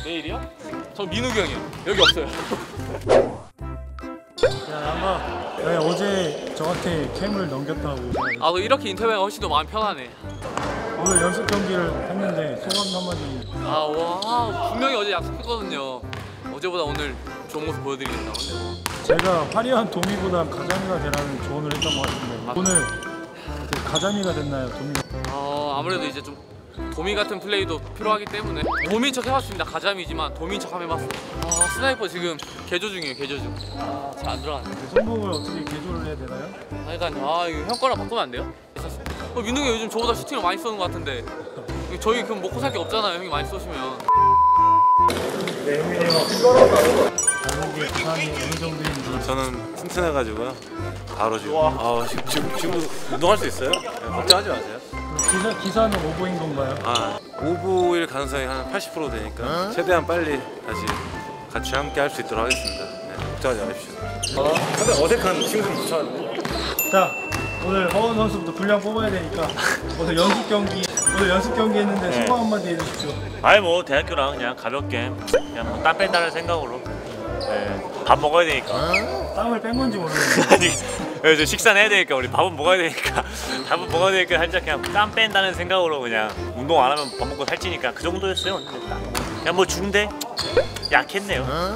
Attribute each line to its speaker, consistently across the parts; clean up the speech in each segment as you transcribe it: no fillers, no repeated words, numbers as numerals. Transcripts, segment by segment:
Speaker 1: 내일이요? 저 민욱이 형이요. 여기 없어요.
Speaker 2: 야, 아마 어제 저한테 캠을 넘겼다고.
Speaker 1: 아, 이렇게 인터뷰가 훨씬 더 마음 편하네.
Speaker 2: 오늘 연습 경기를 했는데 소감 한마디.
Speaker 1: 아, 와, 분명히 어제 약속했거든요. 어제보다 오늘 좋은 모습 보여드리겠다. 근데 뭐.
Speaker 2: 제가 화려한 도미보다 가자미가 되라는 조언을 했던 것 같은데 오늘 가자미가 됐나요, 도미가?
Speaker 1: 아무래도 이제 좀 도미 같은 플레이도 필요하기 때문에 도미인 척 해봤습니다. 가자미지만 도미인 척 한번 해봤어요. 스나이퍼 지금 개조 중이에요. 개조 중. 잘 안 들어가네.
Speaker 2: 손목을 어떻게 개조를 해야 되나요?
Speaker 1: 그러니까 이거 형 거랑 바꾸면 안 돼요? 민웅이 요즘 저보다 슈팅을 많이 쏘는 것 같은데 저희 그럼 먹고 살 게 없잖아요. 형이 많이 쏘시면.
Speaker 2: 네, 형님이 썰어서 발목의 부상이 어느 정도인지.
Speaker 3: 저는 튼튼해가지고요. 바로 지금 운동할 수 있어요? 네, 걱정하지 마세요.
Speaker 2: 기사는 오버인 건가요?
Speaker 3: 오버일 가능성이 한 80% 되니까 최대한 빨리 다시 같이 함께 할 수 있도록 하겠습니다. 네, 걱정하지 마십시오. 상당히 어색한 친구는 붙여왔는데.
Speaker 2: 자, 오늘 허원 선수부터 분량 뽑아야 되니까 오늘 연습 경기 했는데 소감 한마디 해주십시오.
Speaker 4: 아니 뭐 대학교랑 그냥 가볍게 그냥 뭐 땀 뺀다는 생각으로 밥 먹어야 되니까.
Speaker 2: 땀을 뺀 건지 모르겠는데.
Speaker 4: 아니 그래서 식사는 해야 되니까 우리 밥은 먹어야 되니까 밥은 먹어야 되니까 살짝 그냥 땀 뺀다는 생각으로 그냥 운동 안 하면 밥 먹고 살찌니까 그 정도였어요. 그냥 뭐 중대 약했네요.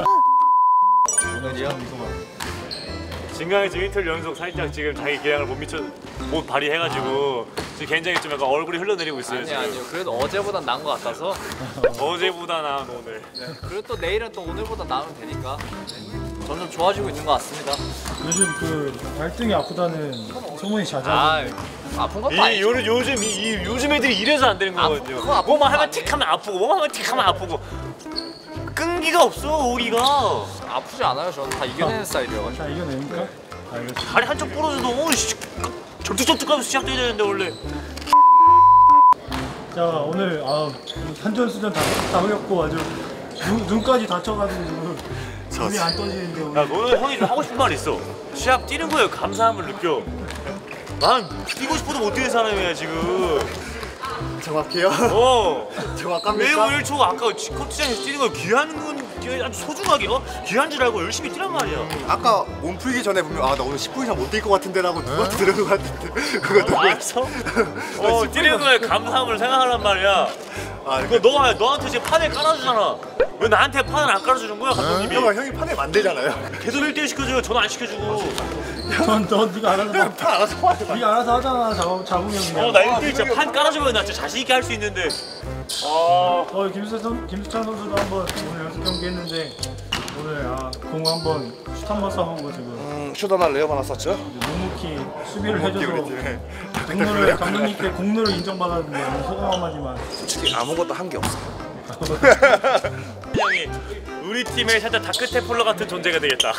Speaker 4: 진강이 지금 이틀 연속 살짝 지금 자기 기량을 못 발휘해가지고 지금 굉장히 좀 약간 얼굴이 흘러내리고 있어요.
Speaker 1: 아니요. 그래도 어제보단 나은 것 같아서.
Speaker 4: 어제보다 나은 오늘.
Speaker 1: 그리고 또 내일은 또 오늘보다 나으면 되니까. 점점 좋아지고 있는 것 같습니다.
Speaker 2: 요즘 그 발등이 아프다는 소문이 자자한데.
Speaker 1: 아픈 것도 아니죠.
Speaker 4: 요즘 애들이 이래서 안 되는 거거든요. 뭐만 하면 틱하면 아프고 뭐만 하면 틱하면 아프고 끈기가 없어 우리가.
Speaker 1: 아프지 않아요. 저는 다 이겨내는 스타일이어가지고.
Speaker 2: 자, 이겨냅니까? 알겠습니다.
Speaker 4: 다리 한쪽 부러져도 절뚝절뚝하면서 시작돼야 되는데 원래.
Speaker 2: 자, 오늘 산전수전 다 흘렸고 아주 눈까지 다쳐가지고 지금 눈이 안 떠지는데 오늘.
Speaker 4: 야, 너는 형이 좀 하고 싶은 말 있어. 시합 뛰는 거에 감사함을 느껴. 난 뛰고 싶어도 못 뛰는 사람이야 지금.
Speaker 5: 정확해요? 정확합니까?
Speaker 4: 매우 1초 아까 코트장에서 뛰는 걸 귀한 건 아주 소중하게 귀한 줄 알고 열심히 뛰란 말이야.
Speaker 5: 아까 몸 풀기 전에 보면 나 오늘 10분 이상 못 뛸 것 같은데 라고 누구한테 들은 것 같은데 그거
Speaker 4: 알았어? 뛰는 거에 감사함을 생각하란 말이야. 그거 너한테 지금 판을 깔아주잖아. 왜 나한테 판을 안 깔아주는 거야 감독님이?
Speaker 5: 형이 판을 만들잖아요.
Speaker 4: 계속 1대1 시켜줘요. 저는 안 시켜주고.
Speaker 2: 넌 네가 알아서
Speaker 5: 판 알아서 해.
Speaker 2: 네가 알아서 하잖아. 잡으면 그냥.
Speaker 4: 나 1대1 진짜 판 깔아주면 나 진짜 자신 있게 할 수 있는데.
Speaker 2: 김수찬 선수도 한번 오늘 연습 경기 했는데 오늘 공 한번 슛 한번 쏴보고 지금
Speaker 5: 슛 하나 레이업 하나 썼죠?
Speaker 2: 묵묵히 수비를 해줘서 감독님께 공로를 인정받았는데 오늘 소감 한마디만.
Speaker 5: 솔직히 아무것도 한 게 없어.
Speaker 4: 형이 우리 팀의 살짝 다크테플러 같은 존재가 되겠다.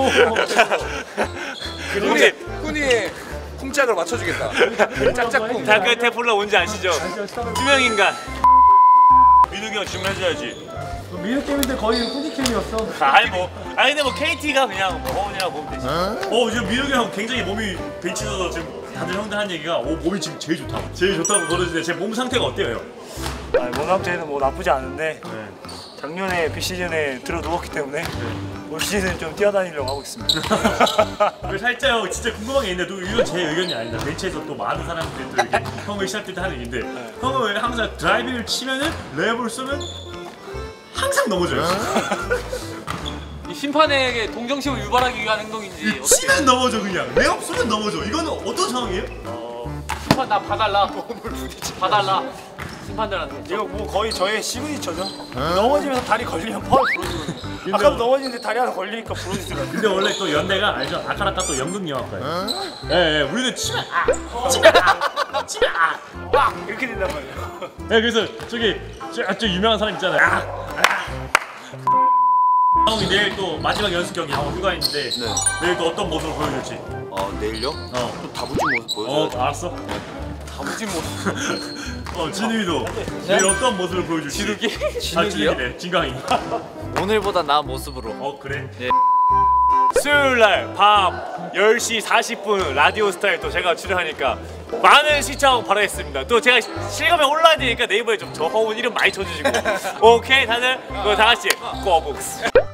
Speaker 5: 훈이의 쿵짝을 맞춰주겠다. 짝짝꿍.
Speaker 4: 다크테플러 뭔지 아시죠? 투명인간. 민욱이 형 질문해줘야지.
Speaker 2: 미드 게임인데 거의 후디캠이었어.
Speaker 4: 근데 뭐 KT가 그냥 허원이라고 보면 되지. 지금 민욱이 형 굉장히 몸이 벤치에서 지금 다들 형들 한 얘기가 몸이 지금 제일 좋다고 그러는데 제 몸 상태가 어때요?
Speaker 6: 몸 상태는 뭐 나쁘지 않은데 작년에 비시즌에 들어 누웠기 때문에 올 시즌 좀 뛰어다니려고 하고 있습니다.
Speaker 4: 살짝 진짜 궁금한 게 있는데 이건 제 의견이 아니다. 벤치에서 또 많은 사람들이 또 이렇게 형을 시작될 때 하는 얘기인데 형은 왜 항상 드라이빙을 치면은 레이업을 쏘면 항상 넘어져요.
Speaker 1: 이 심판에게 동정심을 유발하기 위한 행동인지.
Speaker 4: 치면 넘어져 그냥. 레이업 쏘면 넘어져. 이거는 어떤 상황이에요?
Speaker 1: 심판 나 봐달라. 몸을 부딪히 봐달라. 심판들한테.
Speaker 6: 이거 뭐 거의 저의 시그니처죠. 넘어지면서 다리 걸리면 파울 부러지거든요. 아까도 넘어지는데 다리 하나 걸리니까 부러지더라고요.
Speaker 4: 근데 원래 또 연대가 알죠? 아까라까 또 연극영화과예요. 우리는 치면
Speaker 6: 이렇게 된단 말이에요.
Speaker 4: 그래서 저 유명한 사람 있잖아요. 형이 내일 또 마지막 연습 경기 하고 휴가 있는데 내일 또 어떤 모습을 보여줄지.
Speaker 5: 내일요? 또 다부진 모습 보여줘요.
Speaker 4: 알았어.
Speaker 1: 다부진 모습.
Speaker 4: 진우이도 내일 어떤 모습을 보여줄지.
Speaker 1: 진욱이?
Speaker 4: 진욱이네. 진강이.
Speaker 1: 오늘보다 나은 모습으로.
Speaker 4: 그래?
Speaker 1: 네.
Speaker 4: 수요일날 밤 10시 40분 라디오 스타일 또 제가 출연하니까 많은 시청 바라겠습니다. 또 제가 실감에 올라야 되니까 네이버에 좀 저 허운 이름 많이 쳐주시고 오케이 다들 다 같이 꼬북스.